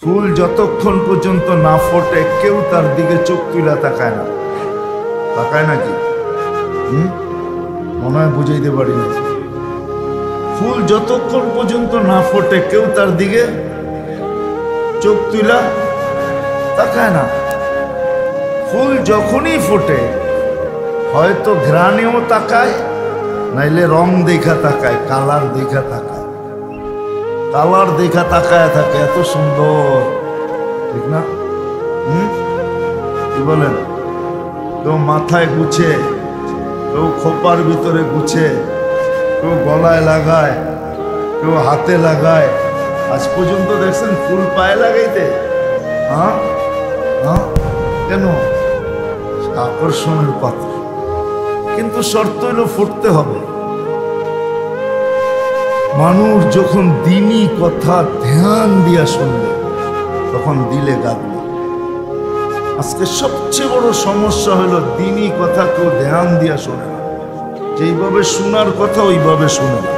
ফুল যতক্ষণ পর্যন্ত না ফোটে কেউ তার দিকে চোখ তুলে তাকায় না। তাকায় নাকি? মনে হয় বুঝাইতে পারি না। ফুল যতক্ষণ পর্যন্ত না ফোটে কেউ তার দিকে চোখ তুলা তাকায় না। ফুল যখনই ফোটে হয়তো ঘ্রাণেও তাকায়, নাইলে রং দেখা তাকায়, কালার দেখা তাকায়। কালার দেখা তাকায় থাকে, এত সুন্দর, ঠিক না? কি বলেন? কেউ মাথায় গুছে, কেউ খোপার ভিতরে গুছে, কেউ গলায় লাগায়, কেউ হাতে লাগায়। আজ পর্যন্ত দেখছেন ফুল পায়ে লাগাইতে? হ্যাঁ হ্যাঁ, কেন? আকর্ষণের পাত্র, কিন্তু শর্ত হলো ফুটতে হবে। মানুষ যখন দিনই কথা ধ্যান দিয়া শুনবে তখন দিলে গাঁদবে। আজকে সবচেয়ে বড় সমস্যা হলো দিনই কথা কেউ ধ্যান দিয়া শোনে না, যেইভাবে শোনার কথা ওইভাবে শোনে না,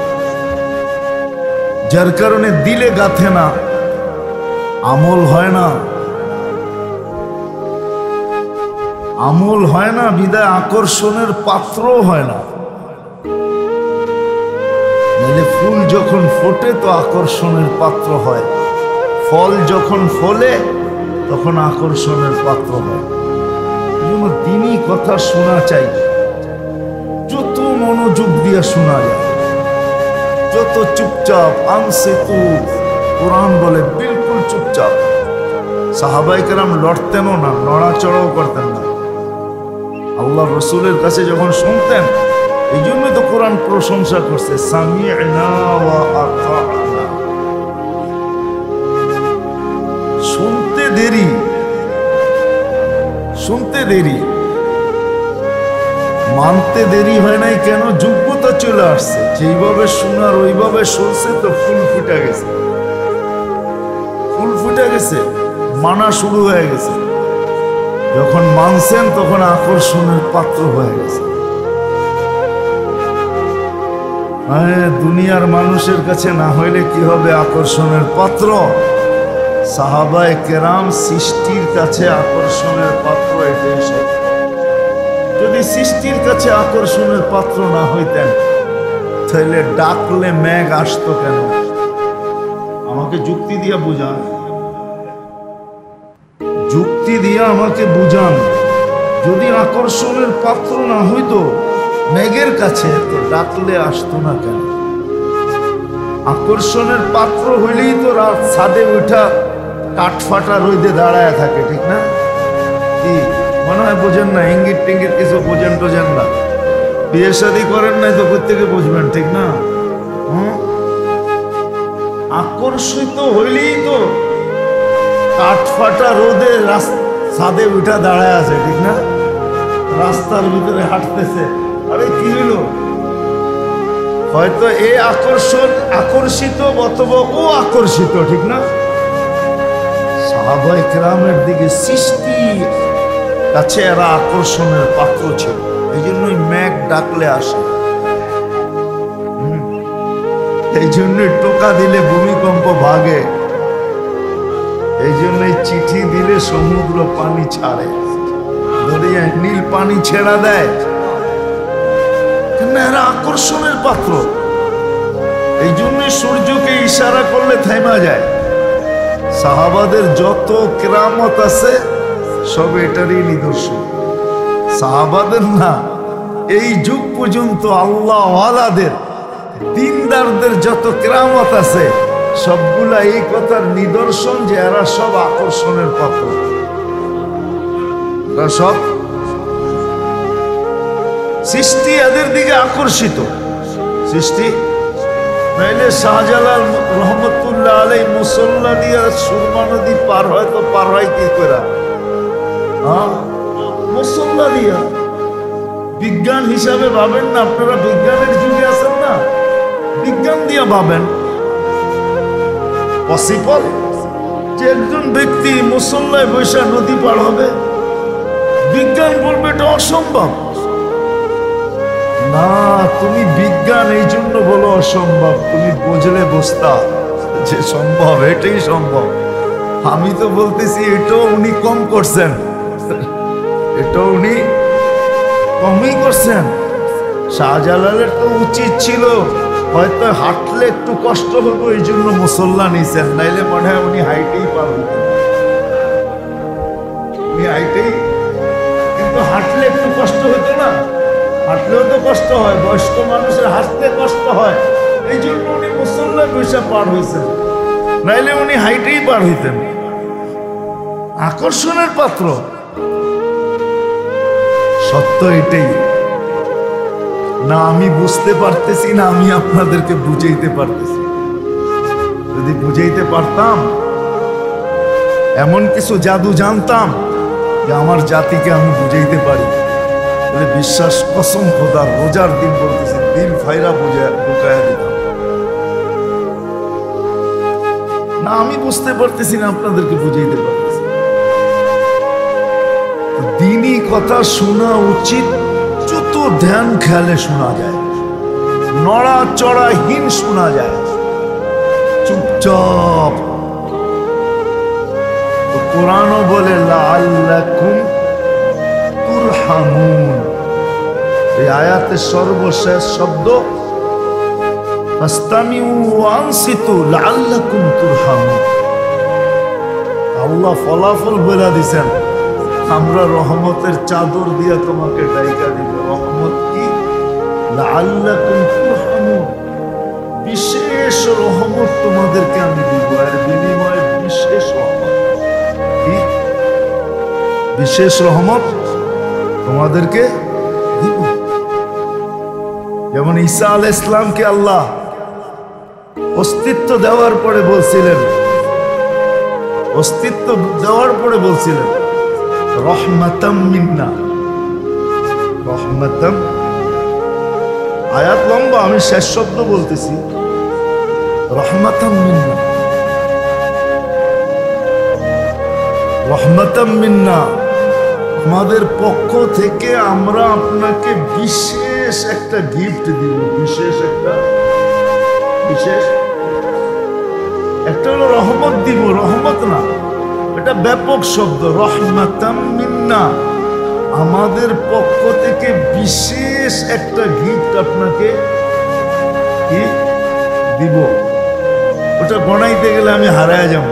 যার কারণে দিলে গাঁথে না, আমল হয় না। আমল হয় না বিদায় আকর্ষণের পাত্রও হয় না। নাহলে ফুল যখন ফোটে তো আকর্ষণের পাত্র হয়, ফল যখন ফলে তখন আকর্ষণের পাত্র হয়। দিনই কথা শোনা চাই, যত মনোযোগ দিয়ে শোনা যায়, যত চুপচাপ। আনসিতু, কোরআন বলে বিলকুল চুপচাপ। সাহাবায়ে কেরাম লড়তেনও না, নড়াচড়াও করতেন না। আল্লাহ রসুলের কাছে যখন শুনতেন, এই জন্যই তো কোরআন প্রশংসা করছে, সামি'না ওয়া আতা'না। শুনতে দেরি, শুনতে দেরি, মানতে দেরি হয় নাই কেন? যোগ্যতা চলে আসছে, যেইভাবে শোনার ওইভাবে শুনছে তো ফুল ফুটে গেছে। ফুল ফুটে গেছে, মানা শুরু হয়ে গেছে। যখন মানছেন তখন আকর্ষণের পাত্র হয়ে গেছে। দুনিয়ার মানুষের কাছে না হইলে কি হবে? আকর্ষণের পাত্র। সাহাবায়ে কেরাম সৃষ্টির কাছে আকর্ষণের পাত্র। এটাই সব। যদি সৃষ্টির কাছে আকর্ষণের পাত্র না হইতেন তাহলে ডাকলে মেঘ আসতো কেন? আমাকে যুক্তি দিয়ে বুঝান, যুক্তি দিয়ে আমাকে বুঝান। যদি আকর্ষণের পাত্র না হইতো মেঘের কাছে, তো ডাকলে আসতো না কেন? আকর্ষণের পাত্র হইলেই তো রাত ছাদে উঠা কাঠফাটা রোদে দাঁড়ায় থাকে, ঠিক না? কি মনে হয় বোঝেন না? ইঙ্গিত টিঙ্গিত কিছু বোঝেন টোঝেন না। বিয়ে শাদী করেন নাই তো কোত্থেকে বুঝবেন, ঠিক না? আকর্ষিত হইলেই তো কাঠফাটা রোদে ছাদে উঠা দাঁড়ায় আছে, ঠিক না? রাস্তার ভিতরে হাঁটতেছে, আরে কি হইলো? হয়তো এ আকর্ষণ আকর্ষিত অথবা ও আকর্ষিত, ঠিক না? সাহাবায়ে কেরামের দিকে সৃষ্টি কাছে এরা আকর্ষণের পাত্র ছিল। এই জন্যই মেঘ ডাকলে আসে, এই জন্যই টোকা দিলে ভূমিকম্প ভাগে, এই জন্যই চিঠি দিলে সমুদ্র পানি ছাড়ে, দরিয়ায় নীল পানি ছেড়া দেয়। এরা আকর্ষণের পাত্র। এই জন্যই সূর্যকে ইশারা করলে থেমা যায়। সাহাবাদের যত কেরামত আছে সব এটারই নিদর্শন। সাহাবাদের না, এই যুগ পর্যন্ত আল্লাহ ওয়ালাদের দিনদারদের যত কেরামত আছে সবগুলা এই কথার নিদর্শন যে এরা সব আকর্ষণের পাত্র। এরা সব সৃষ্টি এদের দিকে আকর্ষিত। সৃষ্টি নাইলে শাহজালাল রহমতুল্লাহ আলাই মুসল্লা দিয়া সুরমা নদী পার হয় তো পার হয় কি করে? মুসল্লা দিয়া। বিজ্ঞান হিসাবে ভাবেন না, আপনারা বিজ্ঞানের যুগে আছেন না, বিজ্ঞান দিয়া ভাবেন। পসিবল যে একজন ব্যক্তি মুসল্লায় বৈশা নদী পার হবে? বিজ্ঞান বলবে এটা অসম্ভব। না, তুমি বিজ্ঞান এই জন্য বলো অসম্ভব, তুমি বুঝলে বুঝতা যে সম্ভব, এটাই সম্ভব। আমি তো বলতেছি এটাও উনি কম করছেন, এটাও উনি কমই করছেন। শাহজালালের তো উচিত ছিল হয়তো হাঁটলে একটু কষ্ট হতো, এই জন্য মুসল্লা নিছেন, নাইলে মনে হয় উনি হাইটেই পারবেন, উনি হাইটেই। কিন্তু হাঁটলে একটু কষ্ট হতো না, হাঁটলেও তো কষ্ট হয়, বয়স্ক মানুষের হাঁটতে কষ্ট হয়, এই জন্য উনি মুসল্লা বৈশা পার হয়েছেন, নাইলে উনি হাইটেই পার হইতেন। আকর্ষণের পাত্র, সত্য এটাই। না আমি বুঝতে পারতেছি না, আমি আপনাদেরকে বুঝাইতে পারতেছি। যদি বুঝাইতে পারতাম, এমন কিছু জাদু জানতাম যে আমার জাতিকে আমি বুঝাইতে পারি, তাহলে বিশ্বাস কসম খোদার রোজার দিন বলতেছি দিল ফাইরা ঢুকাইয়া দিতাম। না আমি বুঝতে পারতেছি না, আপনাদেরকে বুঝাইতে পারতেছি। দিনই কথা শোনা উচিত, যত ধ্যান খেয়ালে শোনা যায়, নড়া চড়াহীন শোনা যায়, চুপচাপ। কোরআনও বলে লাআল্লাকুম তুরহামুন, এই আয়াতের সর্বশেষ শব্দ ফাসতামিউ ওয়া আনসিতু লাআল্লাকুম তুরহামুন। আল্লাহ ফলাফল বলে দিয়েছেন, আমরা রহমতের চাদর দিয়ে তোমাকে ডাইকা দিব। রহমত কি? লাআল্লাকুম তুরহামুন, বিশেষ রহমত তোমাদেরকে আমি দিব, এর বিনিময়ে বিশেষ রহমত। কি বিশেষ রহমত তোমাদেরকে দিব? যেমন ঈসা আলাইহিস সালামকে আল্লাহ অস্তিত্ব দেওয়ার পরে বলছিলেন, অস্তিত্ব দেওয়ার পরে বলছিলেন রহমাতাম মিন্না, রহমাতাম। আয়াত লম্বা, আমি শেষ শব্দ বলতেছি, রহমাতাম মিন্না, রহমাতাম মিন্না, আমাদের পক্ষ থেকে আমরা আপনাকে বিশেষ একটা গিফট দিব। বিশেষ একটা, বিশেষ একটা হলো রহমত দিব, রহমত না, এটা ব্যাপক শব্দ। রহমাতাম মিন্না, আমাদের পক্ষ থেকে বিশেষ একটা গিফট আপনাকে কি দিব। ওটা গণাইতে গেলে আমি হারায় যাব।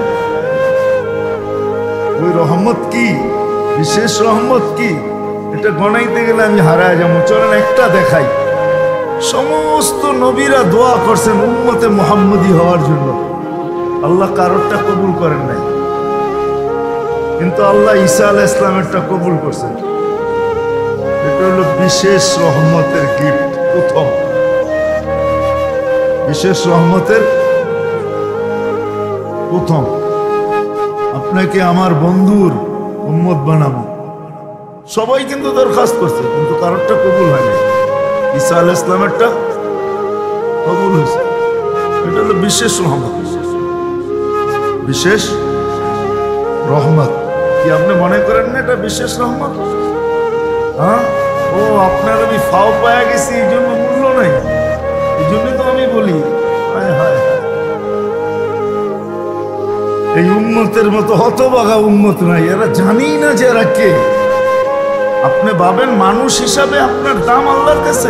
ওই রহমত কি, বিশেষ রহমত কি, এটা গণাইতে গেলে আমি হারায় যাব। চলেন একটা দেখাই। সমস্ত নবীরা দোয়া করছেন উম্মতে মুহাম্মদী হওয়ার জন্য, আল্লাহ কারোরটা কবুল করেন নাই, কিন্তু আল্লাহ ঈসা আলাইহিস সালামেরটা কবুল করছেন। এটা হলো বিশেষ রহমতের গিফট। প্রথম বিশেষ রহমতের প্রথম, আপনাকে আমার বন্ধুর উম্মত বানাবো। সবাই কিন্তু দরখাস্ত করছে, কিন্তু কারোরটা কবুল হয়নি। ঈসা আলাইহিস সালামেরটা কবুল হয়েছে। এটা হলো বিশেষ রহমত, বিশেষ রহমত। কি আপনি মনে করেন না এটা বিশেষ রহমত? হ্যাঁ, ও আপনার আমি ফাও পায়া গেছি, এই জন্য মূল্য নাই, এই জন্য তো আমি বলি হায় হায় হায়, এই উম্মতের মতো হতভাগা উম্মত নাই, এরা জানি না যে এরা কে। আপনি ভাবেন মানুষ হিসাবে আপনার দাম আল্লাহর কাছে?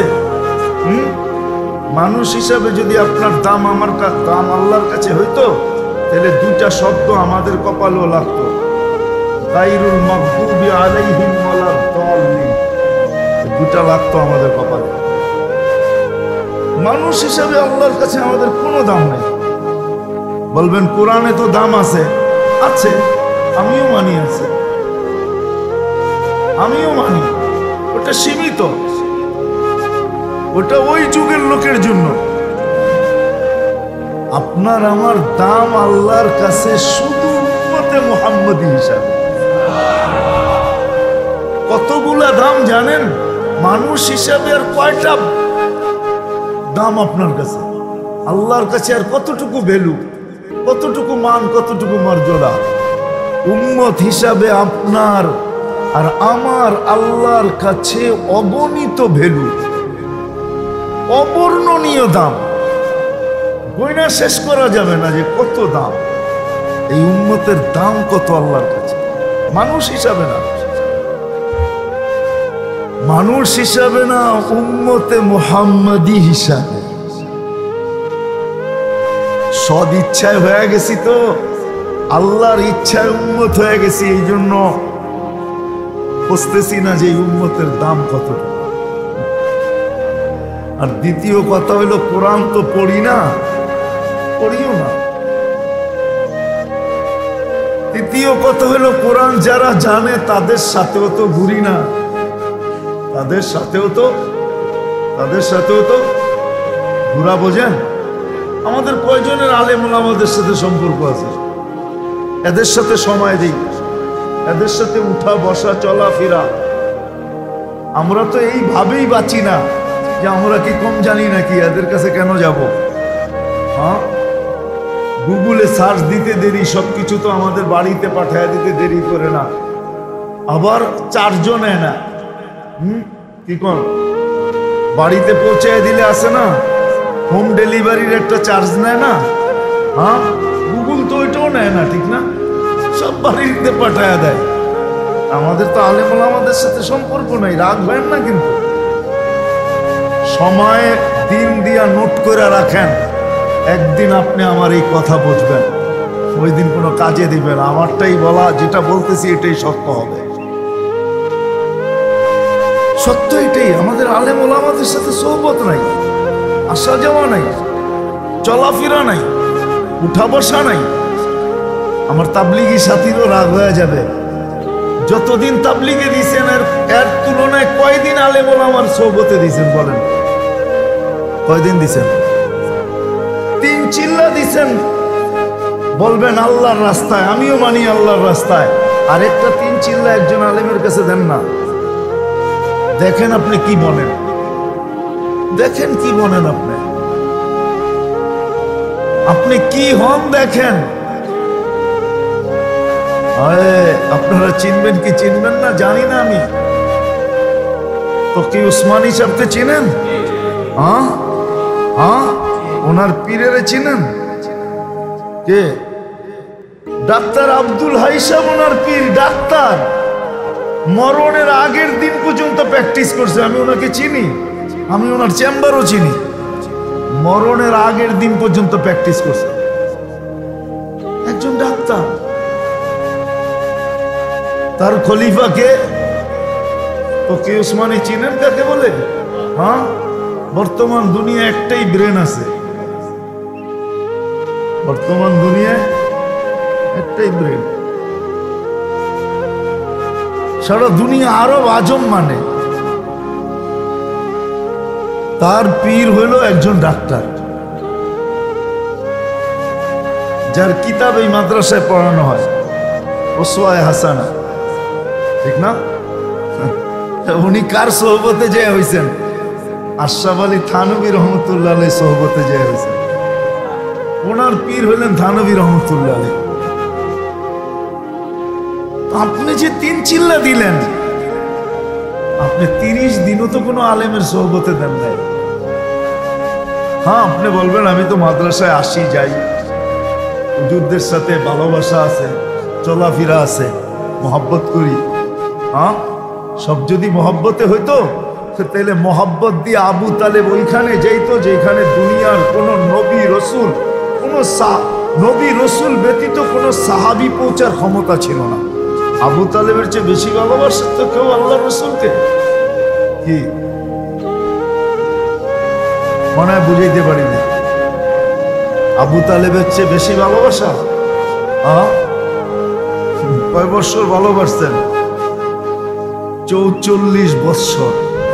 মানুষ হিসাবে যদি আপনার দাম আমার দাম আল্লাহর কাছে হইতো, তাহলে দুটা শব্দ আমাদের কপালেও লাগতো, গায়রুল মাগদুবি আলাইহিম ওয়ালাদ দাল্লিন, দুটা লাগতো আমাদের কপালে। মানুষ হিসাবে আল্লাহর কাছে আমাদের কোনো দাম নেই। বলবেন কোরআনে তো দাম আছে, আছে, আমিও মানি আছে, আমিও মানি, ওটা সীমিত, ওটা ওই যুগের লোকের জন্য। আপনার আমার দাম আল্লাহর কাছে শুধু উম্মতে মুহাম্মদী হিসাবে। কতগুলা দাম জানেন? মানুষ হিসাবে আর কয়টা দাম আপনার কাছে? আল্লাহর কাছে আর কতটুকু ভ্যালু, কতটুকু মান, কতটুকু মর্যাদা? উম্মত হিসাবে আপনার আর আমার আল্লাহর কাছে অগণিত ভ্যালু, অবর্ণনীয় দাম, গয়না শেষ করা যাবে না যে কত দাম। এই উম্মতের দাম কত আল্লাহর কাছে, মানুষ হিসাবে না, মানুষ হিসাবে না, উম্মতে মুহাম্মাদি হিসাবে। সদ ইচ্ছায় হয়ে গেছি তো, আল্লাহর ইচ্ছায় উম্মত হয়ে গেছি, এই জন্য বুঝতেছি না যে এই উম্মতের দাম কত। আর দ্বিতীয় কথা হইলো, কোরআন তো পড়ি না, পড়িও না। তৃতীয় কথা হইলো, কোরআন যারা জানে তাদের সাথেও তো ঘুরি না, তাদের সাথেও তো ঘুরা। বোঝেন, আমাদের কয়জনের আলেম ওলামাদের সাথে সম্পর্ক আছে, এদের সাথে সময় দিই, এদের সাথে উঠা বসা চলাফেরা। আমরা তো এইভাবেই বাঁচি না যে আমরা কি কম জানি নাকি, এদের কাছে কেন যাব? হ্যাঁ, গুগলে সার্চ দিতে দেরি, সবকিছু তো আমাদের বাড়িতে পাঠায় দিতে দেরি করে না, আবার চার্জও নেয় না। কি কোন বাড়িতে পৌঁছায় দিলে আসে না, হোম ডেলিভারির একটা চার্জ নেয় না? হ্যাঁ, গুগল তো ওইটাও নেয় না, ঠিক না? সব বাড়িতে পাঠায় দেয়। আমাদের তো আলেম ওলামাদের সাথে সম্পর্ক নাই, রাগ হয় না, কিন্তু সময় দিন দিয়া নোট করে রাখেন, একদিন আপনি আমার এই কথা বুঝবেন, ওই দিন কোনো কাজে দিবেন। আমারটাই বলা, যেটা বলতেছি এটাই সত্য হবে, সত্য এটাই। আমাদের আলেম ওলামাদের সাথে সোহবত নাই, আসা যাওয়া নাই, চলাফেরা নাই, উঠা বসা নাই। আমার তাবলিগি সাথীরও রাগ হয়ে যাবে, যতদিন তাবলিগে দিয়েছেন এর তুলনায় কয়দিন আলেম ওলামার সোহবতে দিয়েছেন বলেন? কয়দিন দিছেন? 3 চিল্লা দিছেন, বলবেন আল্লাহর রাস্তায়, আমিও মানি আল্লাহর রাস্তায়। আরেকটা 3 চিল্লা একজন আলেমের কাছে দেন না, দেখেন আপনি কি বলেন, দেখেন কি বলেন, আপনি কি হন দেখেন। আপনারা চিনবেন কি চিনবেন না জানি না, আমি তো কি উসমানী সাহেবকে চিনেন? হ্যাঁ হ্যাঁ, ওনার পীরের চিনেন? কে? ডাক্তার আব্দুল হাই সাহেব ওনার পীর, ডাক্তার। মরণের আগের দিন পর্যন্ত প্র্যাকটিস করছে, আমি ওনাকে চিনি, আমি ওনার চেম্বারও চিনি। মরণের আগের দিন পর্যন্ত প্র্যাকটিস করছে একজন ডাক্তার। তার খলিফাকে তো কি উসমানী চিনেন কাকে বলে? হ্যাঁ, বর্তমান দুনিয়া একটাই ব্রেন আছে, বর্তমান দুনিয়ায় একটাই ব্রেন। সারা দুনিয়া আরব আজম মানে, তার পীর হইল একজন ডাক্তার, যার কিতাব এই মাদ্রাসায় পড়ানো হয়, ওসওয়ায়ে হাসানা, ঠিক না? উনি কার সোহবতে যে হয়েছেন? আশরাফ আলী থানভী রহমতুল্লাহ আলাইহ সোহবতে যে হয়েছেন। ওনার পীর হইলেন থানভী রহমতুল্লাহ আলাইহ। আপনি যে 3 চিল্লা দিলেন, আপনি 30 দিনও তো কোনো আলেমের সোহবতে দেন নাই। হ্যাঁ, আপনি বলবেন আমি তো মাদ্রাসায় আসি যাই, হুজুরদের সাথে ভালোবাসা আছে, চলাফেরা আছে, মহব্বত করি। হ্যাঁ, সব যদি মহব্বতে হইতো তাহলে মহব্বত দিয়ে আবু তালেব ওইখানে যাইতো যেখানে দুনিয়ার কোন নবী রসুল, কোন নবী রসুল ব্যতীত কোন সাহাবী পৌঁছার ক্ষমতা ছিল না। আবু তালেবের চেয়ে বেশি ভালোবাসে তো কেউ আল্লাহ রসুলকে? কি মনে হয় বুঝাইতে পারিনি? আবু তালেবের চেয়ে বেশি ভালোবাসা? কয় বছর ভালোবাসতেন? 44 বছর,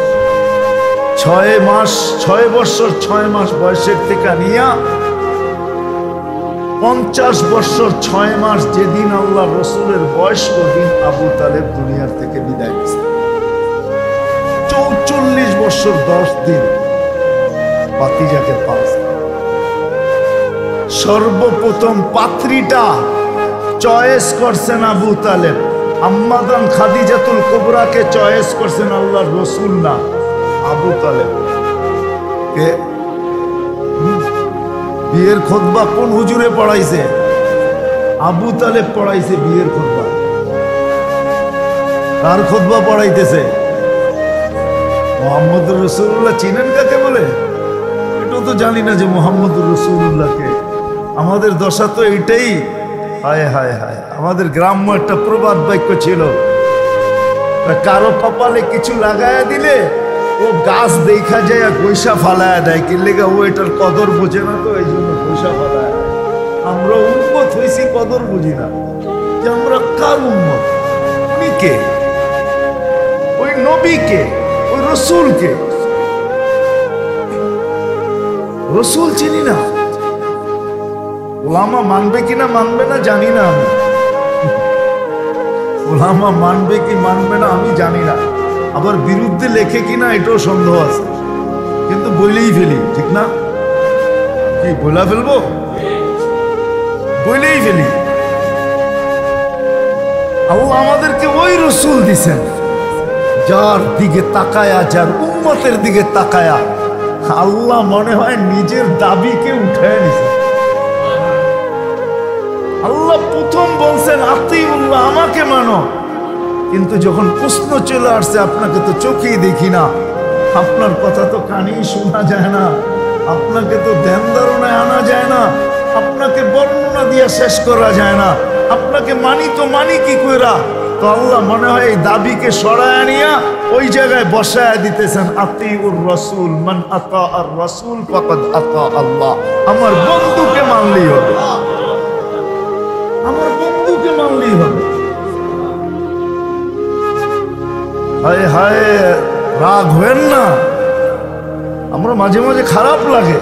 6 বছর 6 মাস বয়সের থেকে নিয়া 50 বছর 6 মাস যেদিন আল্লাহ রসুলের বয়স, ওদিন আবু তালেব দুনিয়ার থেকে বিদায় নিয়েছে। 44 বছর 10 দিন পাতিজাকে পাস। সর্বপ্রথম পাত্রীটা চয়েস করছেন আবু তালেব, আম্মাদান খাদিজাতুল কুবরাকে চয়েস করছেন আল্লাহর রসুল না আবু তালেব। কে? বিয়ের খুতবা কোন হুজুরে পড়াইছে? আবু তালেব পড়াইছে বিয়ের খুতবা। কার খুতবা পড়াইতেছে? মুহাম্মদুর রাসূলুল্লাহ। চিনেন কাকে বলে? এটাও তো জানি না যে মুহাম্মদুর রাসূলুল্লাহকে। আমাদের দশা তো এটাই। হায় হায় হায়, আমাদের গ্রাম্য একটা প্রবাদ বাক্য ছিল, কারো কপালে কিছু লাগায়া দিলে ও গাছ দেখা যায় গৈসা ফালায়া দেয়, কি লেগে ও এটার কদর বোঝে না, তো এই জন্য গৈসা ফালায়া দেয়। আমরা উম্মত হয়েছি, কদর বুঝি না যে আমরা কার উম্মত। উনি কে? ওই নবীকে, ওই রসুলকে। রসুল চিনি না। ওলামা মানবে কিনা মানবে না জানি না আমি। ওলামা মানবে কি মানবে না আমি জানি না। আবার বিরুদ্ধে লেখে কিনা এটাও সন্দেহ আছে, কিন্তু বইলেই ফেলি, ঠিক না? কি বইলা ফেলবো? বইলেই ফেলি। আল্লাহ আমাদেরকে ওই রসুল দিছেন যার দিকে তাকায়া, যার উম্মতের দিকে তাকায়া আল্লাহ মনে হয় নিজের দাবিকে উঠায় নিছে। আল্লাহ প্রথম বলছেন আতিউল্লাহ, আমাকে মানো। কিন্তু যখন প্রশ্ন চলে আসছে, আপনাকে তো চোখেই দেখি না, আপনার কথা তো কানেই শোনা যায় না, আপনাকে তো ধ্যান ধারণায় আনা যায় না, আপনাকে বর্ণনা দিয়ে শেষ করা যায় না, আপনাকে মানি তো মানি কি কইরা। তো আল্লাহ মনে হয় এই দাবিকে সরায় নিয়া ওই জায়গায় বসায় দিতেছেন আতিউর রাসূল, মান আতা আর রাসূল ফাকাদ আতা আল্লাহ। আমার বন্ধুকে মানলেই হবে, আমার বন্ধুকে মানলেই হবে। হায় হায়, রাগ হবেন না। আমরা মাঝে মাঝে খারাপ লাগে,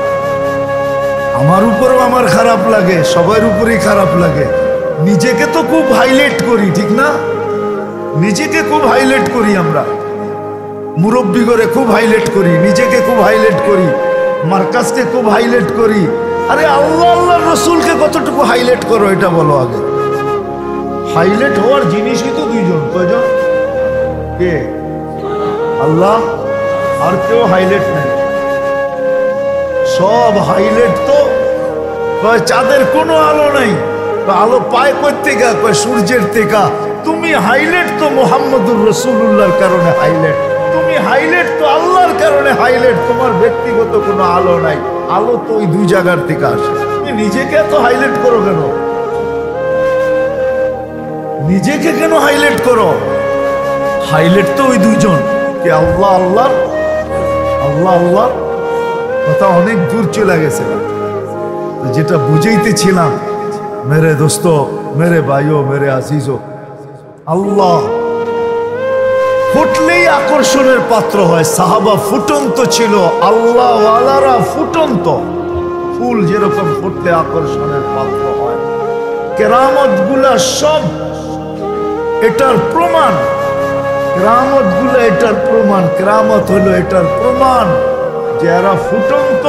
আমার উপরেও আমার খারাপ লাগে, সবার উপরেই খারাপ লাগে। নিজেকে তো খুব হাইলাইট করি, ঠিক না? নিজেকে খুব হাইলাইট করি, আমরা মুরব্বি করে খুব হাইলাইট করি, নিজেকে খুব হাইলাইট করি, মার্কাসকে খুব হাইলাইট করি। আরে আল্লাহ আল্লাহ রসুলকে কতটুকু হাইলাইট করো এটা বলো আগে। হাইলাইট হওয়ার জিনিসই তো দুইজন। কয়জন? কে? আল্লাহ, আর কেউ হাইলাইট নেই। সব হাইলাইট তো কয় চাঁদের কোনো আলো নাই, আলো পায় কই থেকে? কয় সূর্যের থেকে। তুমি হাইলাইট তো মুহাম্মদুর রাসূলুল্লাহর কারণে হাইলাইট, তুমি হাইলাইট তো আল্লাহর কারণে হাইলাইট। তোমার ব্যক্তিগত কোনো আলো নাই, আলো তো ওই দুই জায়গার থেকে আসে। তুমি নিজেকে এত হাইলাইট করো কেন? নিজেকে কেন হাইলাইট করো? হাইলাইট তো ওই দুইজন, কে? আল্লাহ আল্লাহ, আল্লাহ আল্লাহ। কথা অনেক দূর চলে গেছে। যেটা বুঝাইতেছিলাম মেরে দোস্ত, মেরে ভাইও, মেরে আজিজো, আল্লাহ ফুটলেই আকর্ষণের পাত্র হয়। সাহাবা ফুটন্ত ছিল, আল্লাহ ওয়ালারা ফুটন্ত। ফুল যেরকম ফুটলে আকর্ষণের পাত্র হয়, কেরামত গুলা সব এটার প্রমাণ। কেরামত গুলা এটার প্রমাণ। কেরামত হলো এটার প্রমাণ যে এরা ফুটন্ত,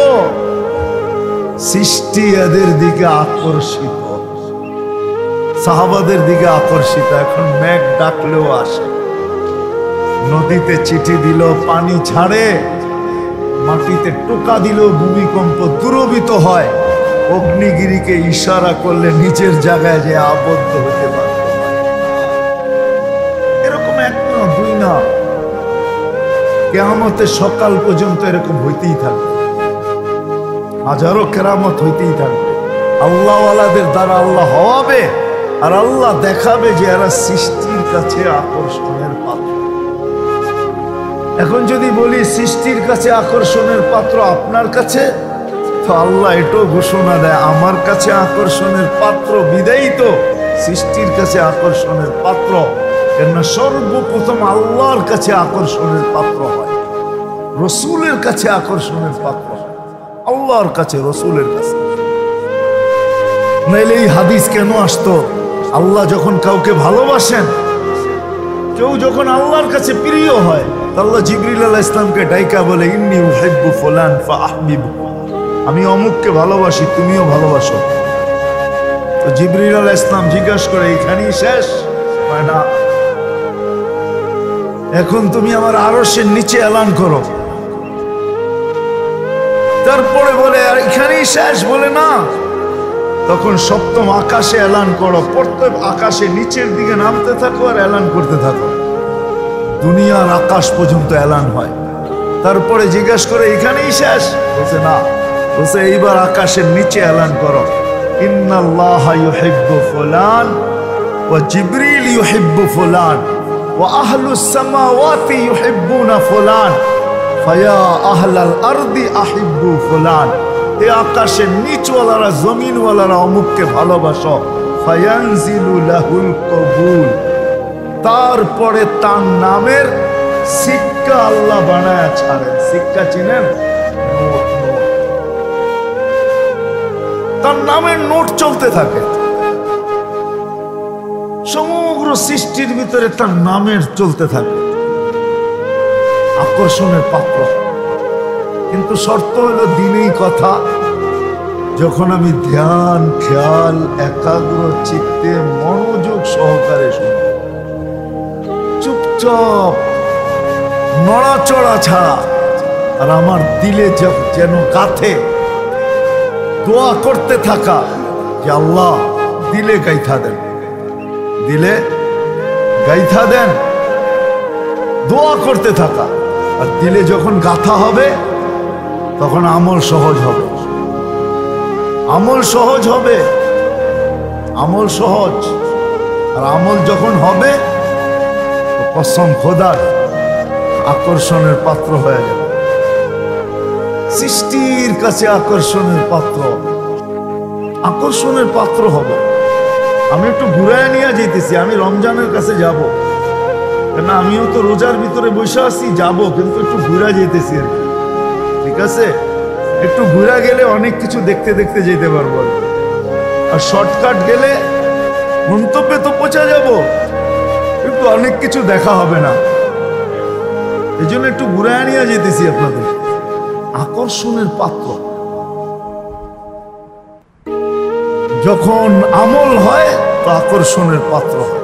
সৃষ্টি এদের দিকে আকর্ষিত, সাহাবাদের দিকে আকর্ষিত। এখন মেঘ ডাকলেও আসে, নদীতে চিঠি দিল পানি ছাড়ে, মাটিতে টোকা দিল ভূমিকম্প দূরভীত হয়, অগ্নিগিরিকে ইশারা করলে নিচের জায়গায় যে আবদ্ধ হতে পারে। এরকম এক না, দুই না, কিয়ামতের সকাল পর্যন্ত এরকম হইতেই থাকবে। হাজারো কেরামত হইতেই থাকবে। আল্লাহওয়ালাদের দ্বারা আল্লাহ হওয়াবে, আর আল্লাহ দেখাবে যে এরা সৃষ্টির কাছে আকর্ষণের পাত্র। এখন যদি বলি সৃষ্টির কাছে আকর্ষণের পাত্র আপনার কাছে, তো আল্লাহ এটাও ঘোষণা দেয় আমার কাছে আকর্ষণের পাত্র, বিদায়ী তো সৃষ্টির কাছে আকর্ষণের পাত্র। কেননা সর্বপ্রথম আল্লাহর কাছে আকর্ষণের পাত্র হয়, রসুলের কাছে আকর্ষণের পাত্র হয়, আল্লাহর কাছে, রসুলের কাছে। নাইলে এই হাদিস কেন আসতো? আল্লাহ যখন কাউকে ভালোবাসেন, কেউ যখন আল্লাহর কাছে প্রিয় হয়, আল্লাহ জিবরিল আলাইহিস সালামকে ডাইকা বলে ইন্নী উহিব্বু ফুলান ফাআহবিবু, আমি অমুককে ভালোবাসি, তুমিও ভালোবাসো। তো জিবরিল আলাইহিস সালাম জিজ্ঞাসা করে এখানেই শেষ? হয় না, এখন তুমি আমার আরশের নিচে এলান করো। তারপরে বলে আর এখানেই শেষ? বলে না, তখন সপ্তম আকাশে এলান করো, প্রত্যেক আকাশে নিচের দিকে নামতে থাকো আর এলান করতে থাকো, দুনিয়ার আকাশ পর্যন্ত এলান হয়। তারপরে জিজ্ঞাসা করে এখানেই শেষ? বলছে না, বলছে এইবার আকাশের নিচে এলান করো, ইন্নাল্লাহা ইউহিব্বু ফুলান ওয়া জিবরিল ইউহিব্বু ফুলান ওয়া আহলুস সামাওয়াতি ইউহিব্বুনা ফুলান ফায়া আহলাল আরদি আহিব্বু ফুলান। এ আকাশের নিচওয়ালারা জমিনওয়ালারা অমুককে ভালোবাসো, ফায়ানজিলু লাহুল কবুল, তারপরে তার নামের সিক্কা আল্লাহ বানায় ছাড়েন। সিক্কা চিনেন? তার নামের নোট চলতে থাকে সমগ্র সৃষ্টির ভিতরে, তার নামের চলতে থাকে, আকর্ষণের পাত্র। কিন্তু শর্ত হলো দিনেই কথা, যখন আমি ধ্যান খেয়াল একাগ্র চিত্তে মনোযোগ সহকারে শুনি, চুপচাপ নড়াচড়া ছাড়া, আর আমার দিলে যেন গাথে দোয়া করতে থাকা যে আল্লাহ দিলে গাইথা দেন, দিলে গাইথা দেন, দোয়া করতে থাকা। আর দিলে যখন গাথা হবে তখন আমল সহজ হবে, আমল সহজ হবে, আমল সহজ। আর আমল যখন হবে তো কসম খোদার আকর্ষণের পাত্র হয়ে যাবে, সৃষ্টির কাছে আকর্ষণের পাত্র, আকর্ষণের পাত্র হবে। আমি একটু ঘুরায় নিয়ে যেতেছি, আমি রমজানের কাছে যাব, কেন আমিও তো রোজার ভিতরে বসে আছি, যাব কিন্তু একটু ঘুরা যেতেছি আর কি, ঠিক আছে? একটু ঘুরা গেলে অনেক কিছু দেখতে দেখতে যেতে পারবো, আর শর্টকাট গেলে গন্তব্যে তো পৌঁছা যাব, কিন্তু অনেক কিছু দেখা হবে না। এই জন্য একটু ঘুরায় নিয়ে যেতেছি আপনাদের। আকর্ষণের পাত্র যখন আমল হয় তো আকর্ষণের পাত্র হয়।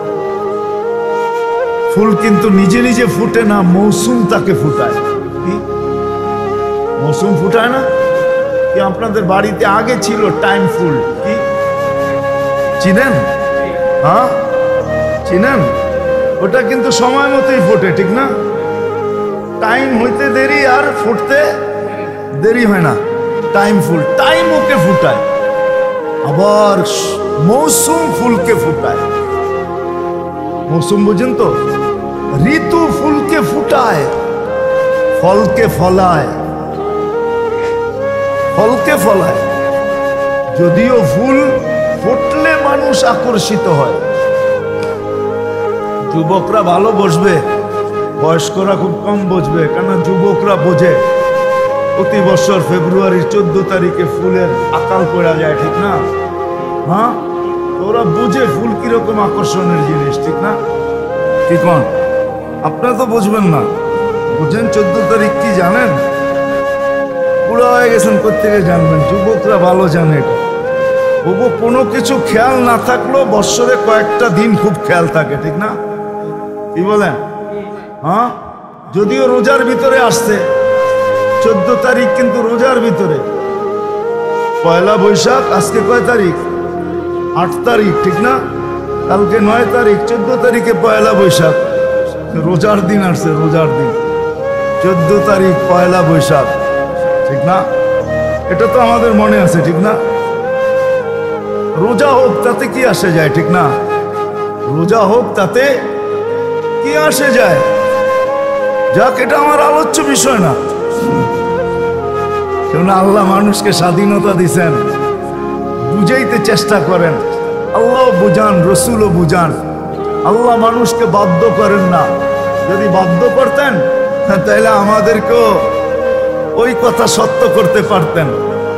ফুল কিন্তু নিজে নিজে ফুটে না, মৌসুম তাকে ফুটায়। কি মৌসুম ফুটায় না? কি আপনাদের বাড়িতে আগে ছিল টাইম ফুল? কি চিনেন? হ্যাঁ চিনেন? ওটা কিন্তু সময় মতোই ফোটে, ঠিক না? টাইম হইতে দেরি আর ফুটতে দেরি হয় না। টাইম ফুল টাইম ওকে ফুটায়, আবার মৌসুম ফুলকে ফুটায়। মৌসুম বুঝেন তো? ঋতু ফুলকে ফুটায়, ফলকে ফলায়, ফলকে ফলায়। যদিও ফুল ফুটলে মানুষ আকর্ষিত হয়। যুবকরা ভালো বসবে, বয়স্করা খুব কম বসবে, কেন যুবকরা বোঝে প্রতি বছর ফেব্রুয়ারির 14 তারিখে ফুলের আকাল পড়া যায়, ঠিক না? হ্যাঁ, ওরা বুঝে ফুল কিরকম আকর্ষণের জিনিস, ঠিক না? ঠিক না? আপনারা তো বুঝবেন না, বুঝেন 14 তারিখ কি জানেন? বুড়া হয়ে গেছেন, কোথেকে জানবেন? যুবকরা ভালো জানে। তবু কোনো কিছু খেয়াল না থাকলেও বৎসরে কয়েকটা দিন খুব খেয়াল থাকে, ঠিক না? কি বলেন? হ্যাঁ, যদিও রোজার ভিতরে আসছে 14 তারিখ, কিন্তু রোজার ভিতরে। পয়লা বৈশাখ আজকে কয় তারিখ? 8 তারিখ, ঠিক না? কালকে 9 তারিখ, 14 তারিখে পয়লা বৈশাখ, রোজার দিন আসছে, রোজার দিন 14 তারিখ পয়লা বৈশাখ, ঠিক না? এটা তো আমাদের মনে আছে, ঠিক না? রোজা হোক তাতে কি আসে যায়, ঠিক না? রোজা হোক তাতে কি আসে যায়? যাক, এটা আমার আলোচ্য বিষয় না। কেন আল্লাহ মানুষকে স্বাধীনতা দিছেন, বুঝাইতে চেষ্টা করেন। আল্লাহ বুঝান, রসুলও বুঝান। আল্লাহ মানুষকে বাধ্য করেন না। যদি বাধ্য করতেন তাহলে আমাদেরকেও ওই কথা সত্য করতে পারতেন।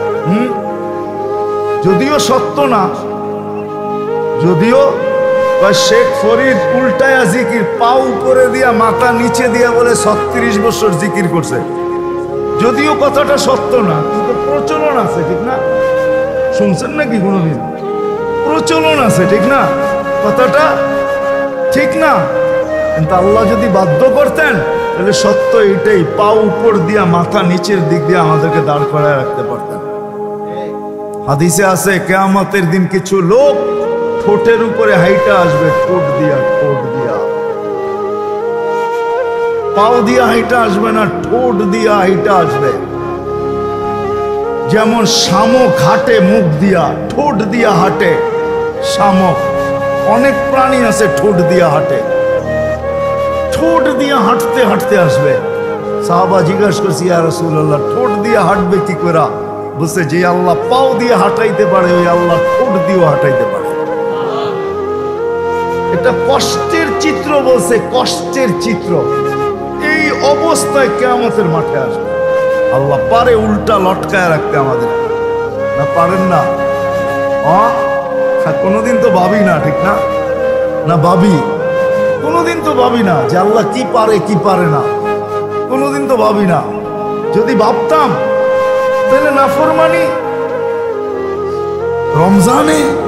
যদিও সত্য না, যদিও শেখ ফরিদ উল্টায়া জিকির, পা উপরে দিয়া মাথা নিচে দিয়া বলে 36 বছর জিকির করছে। যদিও কথাটা সত্য না, কিন্তু প্রচলন আছে, ঠিক না? শুনছেন নাকি কোনোদিন? প্রচলন আছে, ঠিক না? কথাটা ঠিক না, কিন্তু আল্লাহ যদি বাধ্য করতেন তাহলে সত্য এটাই, পা উপর দিয়া মাথা নিচের দিক দিয়ে আমাদেরকে দাঁড় করায় রাখতে পারতেন। হাদিসে আছে কিয়ামতের দিন কিছু লোক ঠোঁটের উপরে হাইটা আসবে, ঠোঁট দিয়া, পাও দিয়া হাইটা আসবে না, ঠোঁট দিয়া হাইটা আসবে। যেমন শামুক হাঁটে মুখ দিয়া, ঠোঁট দিয়া হাঁটে। শামুক, অনেক প্রাণী আছে ঠোঁট দিয়া হাঁটে, ঠোঁট দিয়া হাঁটতে হাঁটতে আসবে। সাহাবা জিজ্ঞাসা করছি, ইয়া রাসূলুল্লাহ, ঠোঁট দিয়ে হাঁটবে কি করে? বলছে, যে আল্লাহ পাও দিয়ে হাঁটাইতে পারে, ওই আল্লাহ ঠোঁট দিয়েও হাঁটাইতে পারে। এটা কষ্টের চিত্র, বলছে কষ্টের চিত্র। এই অবস্থায় কিয়ামতের মাঠে আসবে। আল্লাহ পারে উল্টা লটকায় রাখতে আমাদের, না পারেন না? কোনোদিন তো ভাবি না, ঠিক না? না ভাবি, কোনোদিন তো ভাবি না যে আল্লাহ কি পারে কি পারে না, কোনোদিন তো ভাবি না। যদি ভাবতাম তাহলে নাফরমানি রমজানে